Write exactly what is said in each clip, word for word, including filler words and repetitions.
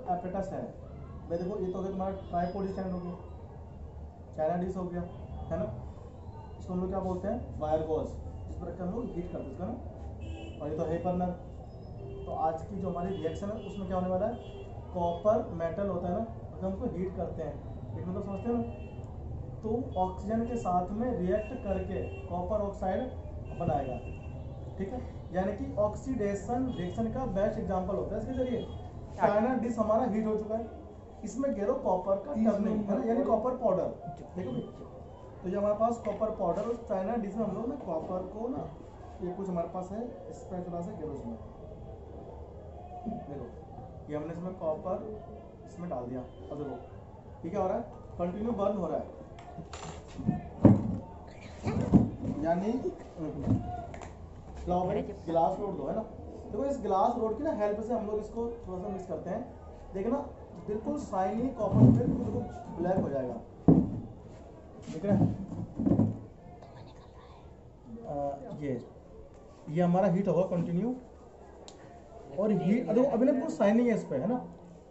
एपेटस है भाई, देखो ये तो हो गया तुम्हारा ट्राइपोड स्टैंड हो गया, चाइना डिश हो गया, है ना। इसको हम लोग क्या बोलते हैं, वायर गॉज, इस पर रखकर हम लोग हीट करते हैं इसका ना। और ये तो है बर्नर। तो आज की जो हमारी रिएक्शन है उसमें क्या होने वाला है, कॉपर मेटल होता है ना, तो हम उसको हीट करते हैं, हीट मतलब समझते हैं ना। तो ऑक्सीजन के साथ में रिएक्ट करके कॉपर ऑक्साइड बनाएगा, ठीक है। यानी कि ऑक्सीडेशन रिएक्शन का बेस्ट एग्जांपल होता है इसके जरिए। चाइना डिश हमारा हीट हो चुका है, इसमें घेरो कॉपर का टर्निंग है ना, यानी कॉपर पाउडर, देखो भाई। तो ये हमारे पास कॉपर पाउडर, उस चाइना डिश में हम लोग ना कॉपर को ना, ये कुछ हमारे पास है स्पैचुला से घेरो इसमें, देखो ये हमने इसमें कॉपर इसमें डाल दिया। अब देखो ये क्या हो रहा है, कंटिन्यू बर्न हो रहा है, यानी गिलास रोड दो है ना। देखो इस गिलास रोड की ना हेल्प से हम लोग इसको थोड़ा सा मिक्स करते हैं, देखना बिल्कुल शाइनी कॉपर बिल्कुल ब्लैक हो जाएगा, ठीक है। ये ये हमारा हीट होगा कंटिन्यू, और हीट देखो अभी ना बिल्कुल शाइनिंग है इस पे, है ना।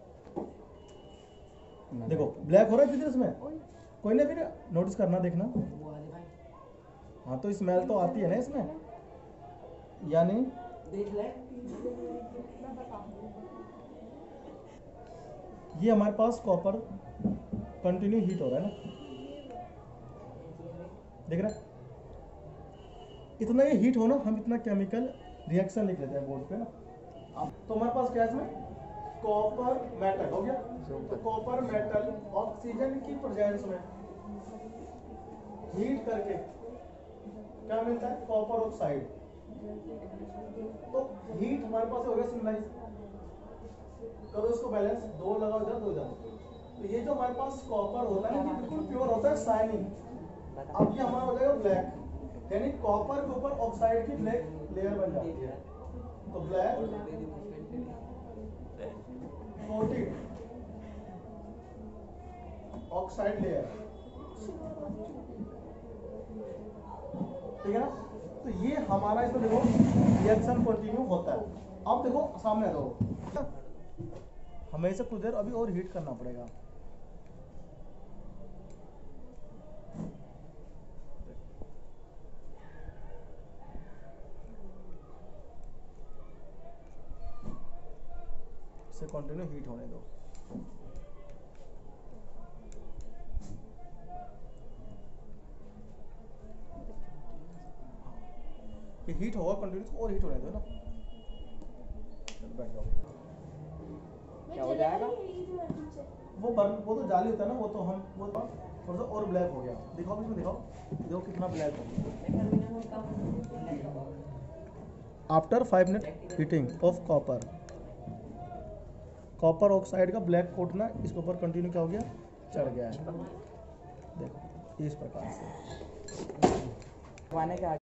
देखो ब्लैक हो रहा है किधर इसमें, कोई ना फिर नोटिस करना देखना। हाँ तो स्मेल तो आती है ना इसमें, यानी देख ले ये हमारे पास कॉपर कंटिन्यू हीट हो रहा है ना, देख रहा है। इतना ये हीट हो ना, हम इतना केमिकल रिएक्शन लिख लेते हैं बोर्ड पे ना। तो हमारे पास क्या है इसमें, कॉपर मेटल हो गया। तो कॉपर मेटल ऑक्सीजन की प्रेजेंस में हीट करके क्या मिलता है, कॉपर ऑक्साइड। तो हीट हमारे पास हो गया सिग्नलाइज, करो इसको बैलेंस, दो लगाओ इधर दो इधर। तो ये जो हमारे पास कॉपर होता है ना, ये बिल्कुल प्योर होता है, शाइनिंग। अब ये हमारा हो जाएगा ब्लैक, यानी कॉपर के ऊपर ऑक्साइड की ब्लैक लेयर बन जाती है। तो ब्लैक कोटेड ऑक्साइड लेयर, ठीक है ना। तो ये हमारा इसमें देखो रिएक्शन कंटिन्यू होता है। अब देखो सामने आ जाओ, हमें इसे कुछ देर अभी और हीट करना पड़ेगा। इसे कंटिन्यू हीट होने दो। ये हीट होगा कंटिन्यू, और हीट होने दो ना। चलो बैठ जाओ, क्या हो जाएगा वो बर्न, वो तो जाली होता है ना, वो तो हम वो तो थोड़ा सा और ब्लैक हो गया। दिखाओ इसमें, दिखाओ देखो कितना ब्लैक हो गया। After five minute heating of copper, copper oxide का ब्लैक कोट ना इसके ऊपर कंटिन्यू क्या हो गया, चढ़ गया है। देखो इस प्रकार से